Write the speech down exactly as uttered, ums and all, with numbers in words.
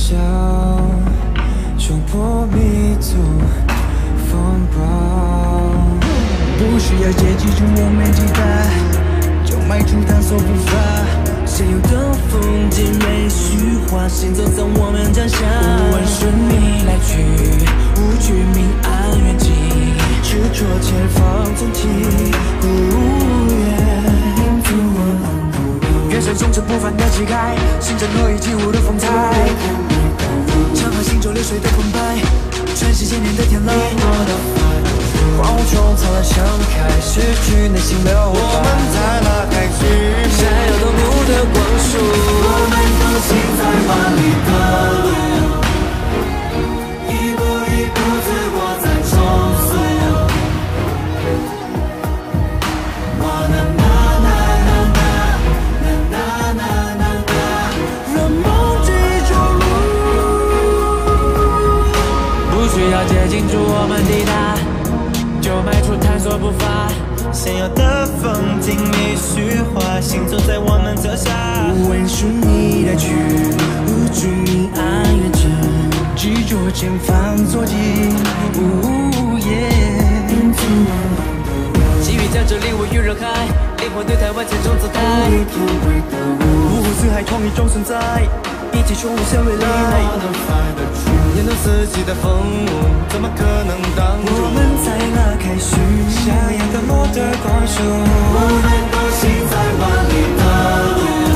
笑，冲破迷途风暴。不需要阶级中我没期待，就迈出探索步伐。现有的风景没虚化，行走在我们脚下。无问是你来去，无惧明暗远近，执着前方踪迹。跃升中这不凡的气概，心中何以起舞的风采？畅快心中流水的澎湃，诠释千年的天籁。荒芜中灿烂盛开，失去内心留白。我们在拉开距离，闪耀夺目的光束。我们同行在万里的路，一步一步自我在重塑。我那那那那那那那那那，让梦记住路。不需要接近住我们抵达，就迈出探索步伐。想要的风景没虚化，行走在我们脚下。无问是你来去，无惧明暗远近，执着前方踪迹。呜耶！细雨将这里我与人海，灵魂对台湾千种姿态。五湖四海同一种存在，一起冲向未来。眼动四季的风物，怎么可能挡住？我们在拉开序幕，想要的莫得光束。我们同行在万里的路。